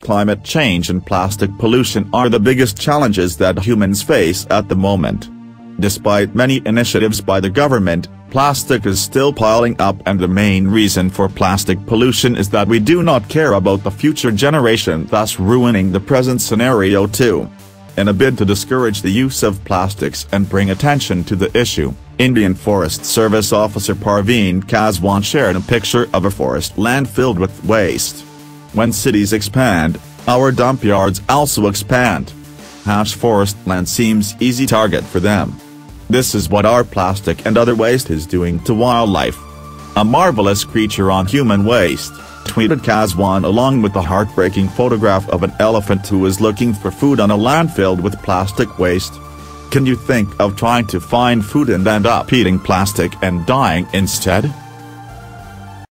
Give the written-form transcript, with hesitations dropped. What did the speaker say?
Climate change and plastic pollution are the biggest challenges that humans face at the moment. Despite many initiatives by the government, plastic is still piling up, and the main reason for plastic pollution is that we do not care about the future generation, thus ruining the present scenario too. In a bid to discourage the use of plastics and bring attention to the issue, Indian Forest Service officer Parveen Kazwan shared a picture of a forest land filled with waste. When cities expand, our dump yards also expand. Forest land seems easy target for them. This is what our plastic and other waste is doing to wildlife. A marvelous creature on human waste, tweeted Kazwan along with a heartbreaking photograph of an elephant who is looking for food on a land filled with plastic waste. Can you think of trying to find food and end up eating plastic and dying instead?